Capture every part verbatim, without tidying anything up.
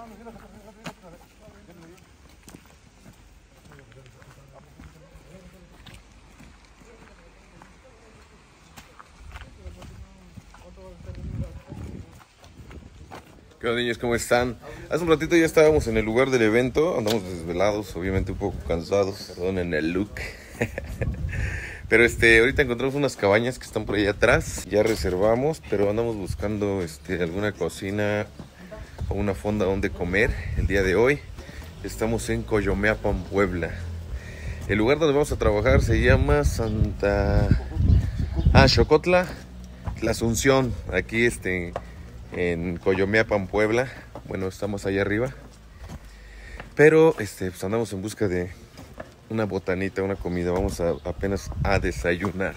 ¿Qué onda, niños? ¿Cómo están? Hace un ratito ya estábamos en el lugar del evento. Andamos desvelados, obviamente un poco cansados. Perdonen el look. Pero este, ahorita encontramos unas cabañas que están por ahí atrás. Ya reservamos, pero andamos buscando este, alguna cocina o una fonda donde comer el día de hoy. Estamos en Coyomeapan, Puebla. El lugar donde vamos a trabajar se llama Santa... Ah, Xocotla, La Asunción. Aquí este... en Coyomeapan, Puebla. Bueno, estamos allá arriba. Pero este, pues andamos en busca de una botanita, una comida. Vamos a, apenas a desayunar.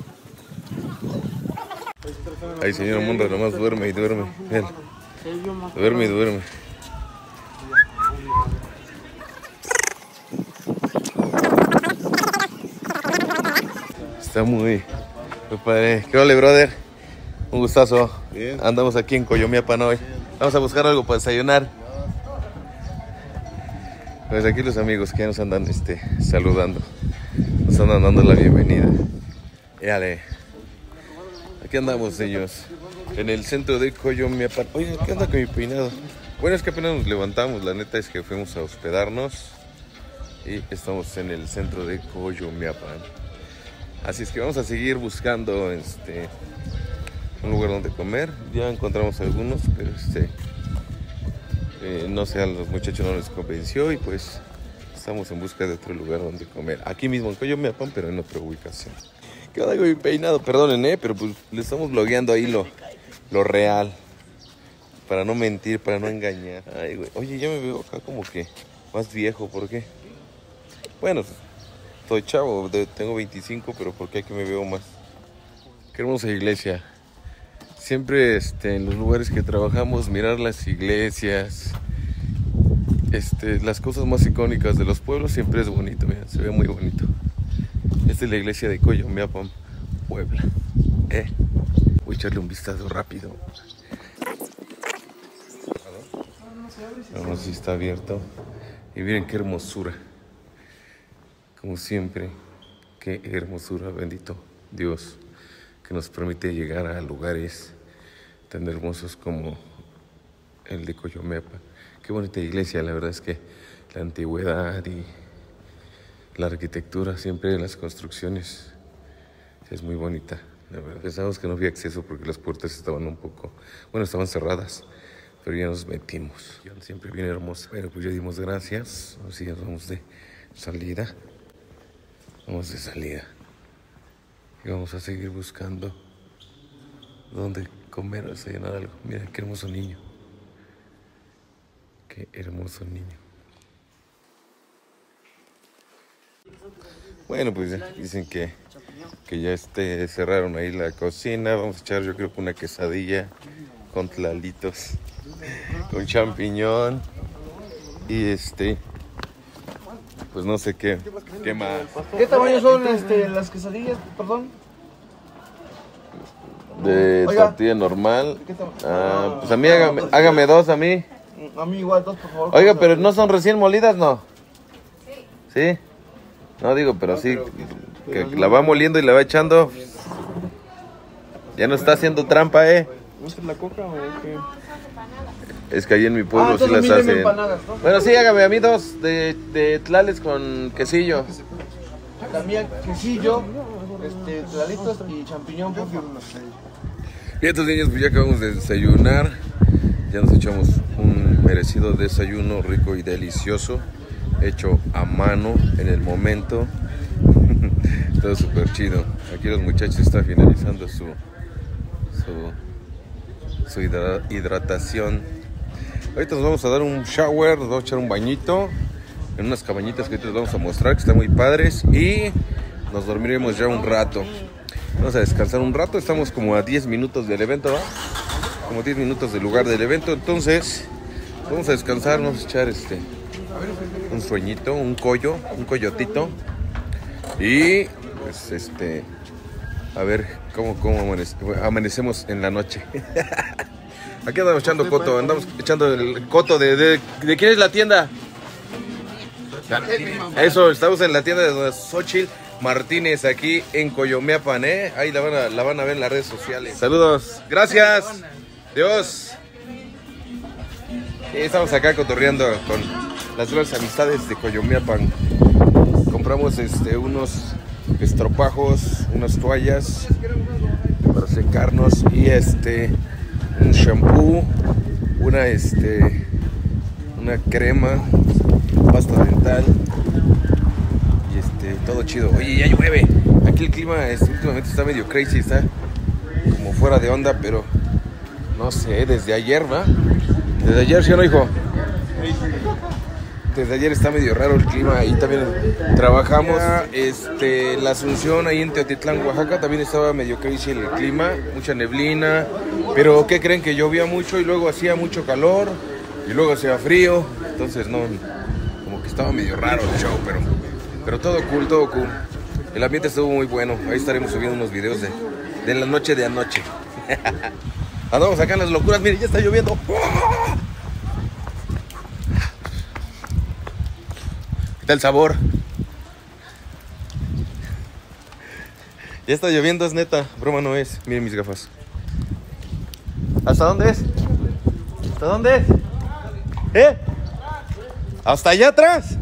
Ahí señor Munra nomás duerme y duerme. Él. Duerme y duerme. Está muy, muy padre. ¿Qué ole, brother? Un gustazo. Bien. Andamos aquí en Coyomeapan hoy. Vamos a buscar algo para desayunar. Pues aquí los amigos que ya nos andan este, saludando. Nos andan dando la bienvenida. Éale. Aquí andamos, ellos. En el centro de Coyomeapan. Oye, ¿qué onda con mi peinado? Bueno, es que apenas nos levantamos. La neta es que fuimos a hospedarnos. Y estamos en el centro de Coyomeapan. Así es que vamos a seguir buscando este... un lugar donde comer. Ya encontramos algunos, pero este eh, no sé, a los muchachos no les convenció y pues estamos en busca de otro lugar donde comer. Aquí mismo en Coyomeapan, pero en otra ubicación. ¿Qué onda con mi peinado? Perdonen, eh, pero pues le estamos blogueando ahí lo, lo real. Para no mentir, para no engañar. Ay, güey. Oye, ya me veo acá como que más viejo, ¿por qué? Bueno, estoy chavo, de, tengo veinticinco, pero ¿por qué aquí me veo más? Qué hermosa iglesia. Siempre este, en los lugares que trabajamos, mirar las iglesias, este, las cosas más icónicas de los pueblos, siempre es bonito, mira, se ve muy bonito. Esta es la iglesia de Coyomeapan, Puebla. Eh, voy a echarle un vistazo rápido. Vamos, si está abierto. Y miren qué hermosura. Como siempre, qué hermosura, bendito Dios, que nos permite llegar a lugares tan hermosos como el de Coyomeapan. Qué bonita iglesia, la verdad es que la antigüedad y la arquitectura, siempre las construcciones, es muy bonita. La verdad. Pensamos que no había acceso porque las puertas estaban un poco, bueno, estaban cerradas, pero ya nos metimos. Siempre bien hermosa. Bueno, pues ya dimos gracias, así ya vamos de salida. Vamos de salida. Y vamos a seguir buscando dónde comer o desayunar algo. Mira, qué hermoso niño. Qué hermoso niño. Bueno, pues ya dicen que, que ya este, cerraron ahí la cocina. Vamos a echar, yo creo que una quesadilla con tlalitos, con champiñón y este... pues no sé qué, qué más. ¿Qué tamaño son este, las quesadillas, perdón? De Oiga. tortilla normal. Ah, pues a mí hágame, hágame dos, a mí. A mí igual, dos, por favor. Oiga, pero no son recién molidas, ¿no? Sí. ¿Sí? No digo, pero sí, que la va moliendo y la va echando. Ya no está haciendo trampa, ¿eh? ¿Gusta la coca o qué? Es que ahí en mi pueblo Ah, sí las hacen. Empanadas, ¿no? Bueno, sí, hágame a mí dos de, de tlales con quesillo. También quesillo, este, tlalitos y champiñón, por favor. Y estos niños, pues ya acabamos de desayunar. Ya nos echamos un merecido desayuno rico y delicioso, hecho a mano en el momento. Todo súper chido. Aquí los muchachos están finalizando su, su, su hidra- hidratación. Ahorita nos vamos a dar un shower, nos vamos a echar un bañito en unas cabañitas que ahorita les vamos a mostrar, que están muy padres. Y nos dormiremos ya un rato. Vamos a descansar un rato, estamos como a diez minutos del evento, ¿va? Como diez minutos del lugar del evento, entonces vamos a descansar, vamos a echar este un sueñito, un collo, un coyotito. Y pues este, a ver cómo, cómo amanece, amanecemos en la noche. Aquí andamos echando coto, andamos echando el coto de... ¿De, de quién es la tienda? Eso, estamos en la tienda de Doña Xochitl Martínez, aquí en Coyomeapan, ¿eh? Ahí la van, a, la van a ver en las redes sociales. Saludos, gracias, Dios. Sí, estamos acá cotorreando con las grandes amistades de Coyomeapan. Compramos este, unos estropajos, unas toallas para secarnos y este un shampoo, una este una crema, pasta dental y este todo chido. Oye, ya llueve. Aquí el clima este, últimamente está medio crazy, está como fuera de onda, pero no sé, desde ayer, ¿va? Desde ayer, ¿sí o no, hijo? Desde ayer está medio raro el clima. Ahí también trabajamos este, la Asunción, ahí en Teotitlán, Oaxaca. También estaba medio crazy el clima, mucha neblina. Pero ¿qué creen? Que llovía mucho y luego hacía mucho calor y luego hacía frío. Entonces no, como que estaba medio raro el show, pero, pero todo cool, todo cool. El ambiente estuvo muy bueno. Ahí estaremos subiendo unos videos de, de la noche de anoche. Andamos acá en las locuras. Miren, ya está lloviendo. ¿Qué tal el sabor? Ya está lloviendo, es neta. Broma no es. Miren mis gafas. ¿Hasta dónde es? ¿Hasta dónde es? ¿Eh? ¿Hasta allá atrás?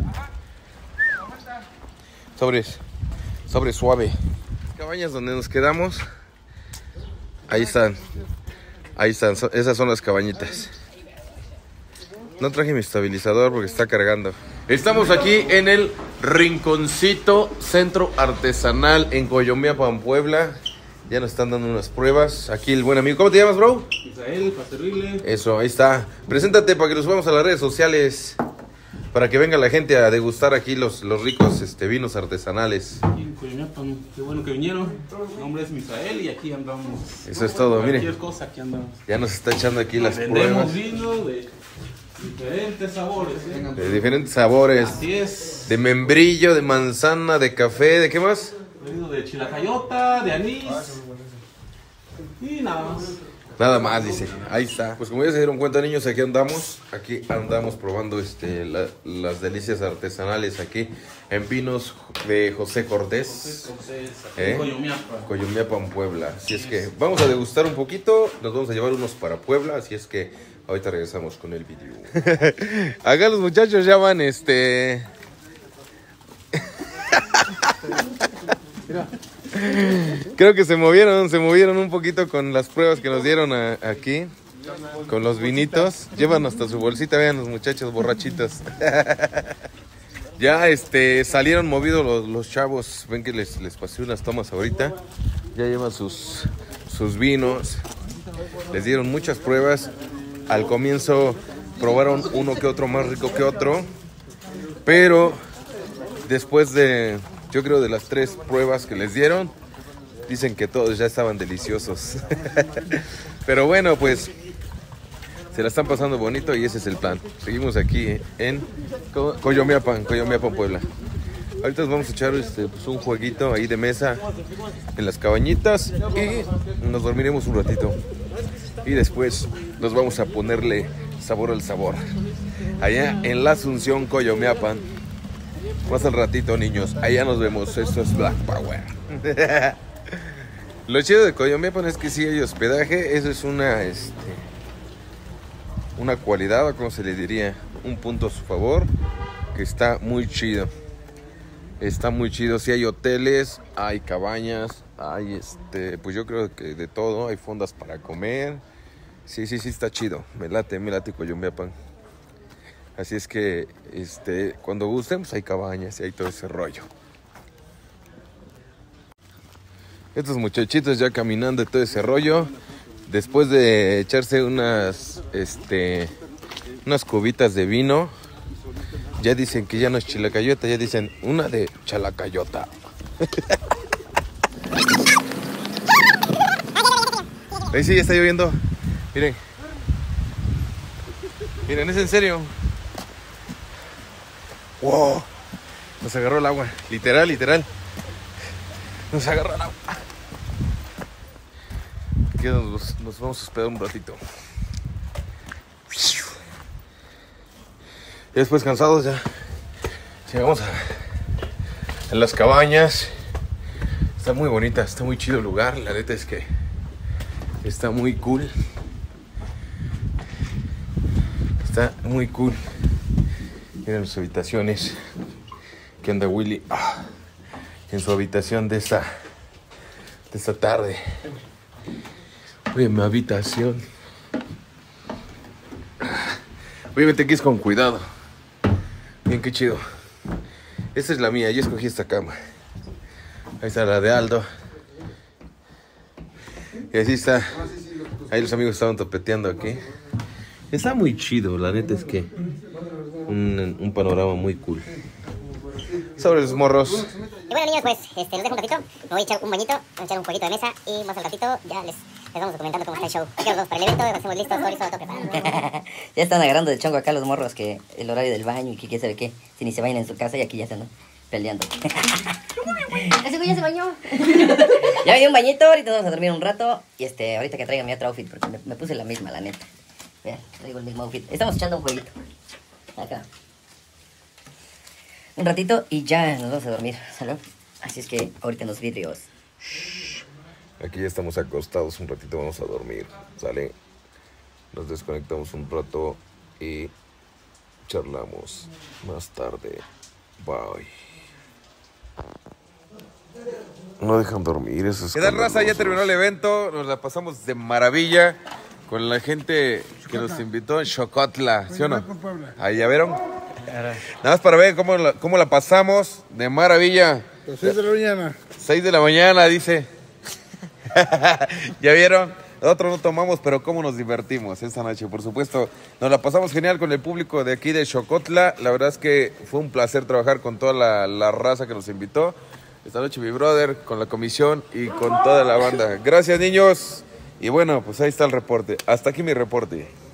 Sobres. Sobre suave. Cabañas donde nos quedamos. Ahí están. Ahí están. Esas son las cabañitas. No traje mi estabilizador porque está cargando. Estamos aquí en el Rinconcito Centro Artesanal en Coyomeapan, Puebla. Ya nos están dando unas pruebas. Aquí el buen amigo. ¿Cómo te llamas, bro? Israel, para servirle. Eso, ahí está. Preséntate para que nos subamos a las redes sociales. Para que venga la gente a degustar aquí los, los ricos este, vinos artesanales. Aquí en Coyomeapan, qué bueno que vinieron. Mi nombre es Misael y aquí andamos. Eso es todo, mire. Cualquier cosa, aquí andamos. Ya nos está echando aquí las Vendemos pruebas. vino de diferentes sabores. ¿eh? De diferentes sabores. Así es. De membrillo, de manzana, de café, ¿de qué más? Vino de chilacayota, de anís. Y nada más. Nada más, dice. Ahí está. Pues como ya se dieron cuenta, niños, aquí andamos. Aquí andamos probando este, la, las delicias artesanales aquí en vinos de José Cortés. Entonces, aquí ¿Eh? en Coyomeapan. Coyomeapan, Puebla. Así es que vamos a degustar un poquito. Nos vamos a llevar unos para Puebla. Así es que ahorita regresamos con el video. Acá los muchachos ya van, este... Creo que se movieron, se movieron un poquito con las pruebas que nos dieron a, aquí. Con los vinitos. Llevan hasta su bolsita, vean los muchachos borrachitos. Ya este salieron movidos los, los chavos. Ven que les, les pasé unas tomas ahorita. Ya llevan sus, sus vinos. Les dieron muchas pruebas. Al comienzo probaron uno que otro más rico que otro. Pero después de, yo creo, de las tres pruebas que les dieron, dicen que todos ya estaban deliciosos. Pero bueno, pues se la están pasando bonito y ese es el plan. Seguimos aquí en Co- Coyomeapan, Coyomeapan, Puebla. Ahorita nos vamos a echar este, pues, un jueguito ahí de mesa en las cabañitas y nos dormiremos un ratito. Y después nos vamos a ponerle sabor al sabor. Allá en la Asunción, Coyomeapan. Más al ratito, niños. Allá nos vemos. Esto es Black Power. Lo chido de Coyomeapan es que sí hay hospedaje. Eso es una, este, una cualidad, o como se le diría, un punto a su favor, que está muy chido. Está muy chido. Sí hay hoteles, hay cabañas, hay este, pues yo creo que de todo. Hay fondas para comer. Sí, sí, sí está chido. Me late, me late Coyomeapan. Así es que este, cuando gusten, pues hay cabañas y hay todo ese rollo. Estos muchachitos ya caminando y todo ese rollo. Después de echarse unas, este, unas cubitas de vino, ya dicen que ya no es chilacayota, ya dicen una de chalacayota. Ahí sí, ya está lloviendo. Miren. Miren, es en serio. Wow. Nos agarró el agua. Literal, literal. Nos agarró el agua. Aquí nos, nos vamos a esperar un ratito. Y después cansados ya llegamos a, a las cabañas. Está muy bonita, está muy chido el lugar. La neta es que está muy cool. Está muy cool. Miren las habitaciones. Que anda Willy ah, en su habitación de esta, de esta tarde. Oye, mi habitación. Obviamente aquí es con cuidado. Bien, qué chido. Esta es la mía, yo escogí esta cama. Ahí está la de Aldo. Y así está. Ahí los amigos estaban topeteando aquí. Está muy chido, la neta es que un, un panorama muy cool. Sobre los morros. Y bueno, niños, pues este, los dejo un ratito. Me voy a echar un bañito, voy a echar un jueguito de mesa y más al ratito ya les, les vamos comentando cómo está el show. Aquí nos vemos para el evento, hacemos listos, todo listo, todo preparado. Ya están agarrando de chongo acá los morros que el horario del baño y que quién sabe qué. Si ni se bañan en su casa y aquí ya se andan peleando. Ese güey ya se bañó. Ya me di un bañito, ahorita vamos a dormir un rato. Y este, ahorita que traiga mi otro outfit, porque me, me puse la misma, la neta. Vean, traigo el mismo outfit. Estamos echando un jueguito. Acá. Un ratito y ya nos vamos a dormir, ¿sale? Así es que ahorita en los vidrios. Aquí ya estamos acostados un ratito, vamos a dormir. Sale. Nos desconectamos un rato y charlamos más tarde. Bye. No dejan dormir esos. ¿Qué tal, raza? Ya terminó el evento. Nos la pasamos de maravilla con la gente que nos invitó en Xocotla, ¿sí o no? Ahí ya vieron. Nada más para ver cómo la, cómo la pasamos de maravilla. Las seis de la mañana. seis de la mañana, dice. ¿Ya vieron? Nosotros no tomamos, pero cómo nos divertimos esta noche. Por supuesto, nos la pasamos genial con el público de aquí de Xocotla. La verdad es que fue un placer trabajar con toda la, la raza que nos invitó. Esta noche mi brother, con la comisión y con toda la banda. Gracias, niños. Y bueno, pues ahí está el reporte. Hasta aquí mi reporte.